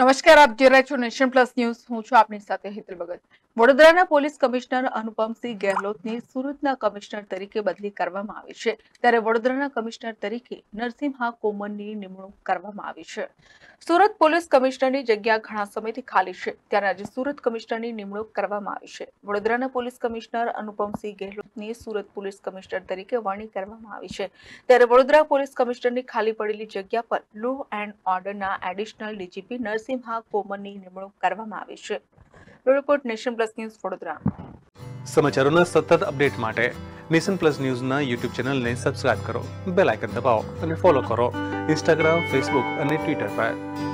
નમસ્કાર, આપ જોઈ રહ્યા છો નેશન પ્લસ ન્યૂઝ. હું છું આપની સાથે હેતલ ભગત. વડોદરાના પોલીસ કમિશનર અનુપમસિંહ ગેહલોતની સુરતના કમિશનર તરીકે બદલી કરવામાં આવી છે, ત્યારે વડોદરાના કમિશનર તરીકે નરસિમ્હા કોમનની નિમણૂક કરવામાં આવી છે. સુરત પોલીસ કમિશનરની જગ્યા ઘણા સમયથી ખાલી છે, ત્યારે આજે સુરત કમિશનરની નિમણૂક કરવામાં આવી છે. વડોદરાના પોલીસ કમિશનર અનુપમસિંહ ગેહલોતની સુરત પોલીસ કમિશનર તરીકે વરણી કરવામાં આવી છે, ત્યારે વડોદરા પોલીસ કમિશનરની ખાલી પડેલી જગ્યા પર લો એન્ડ ઓર્ડરના એડિશનલ ડીજીપી નરસિમ્હા કોમનની નિમણૂક કરવામાં આવી છે. Report nation plus news Vadodara. સમાચારોના સતત અપડેટ માટે નેશન પ્લસ ન્યૂઝના યુટ્યુબ ચેનલને સબસ્ક્રાઇબ કરો, બેલ આઇકન દબાવો અને ફોલો કરો ઇન્સ્ટાગ્રામ, ફેસબુક અને ટ્વિટર પર.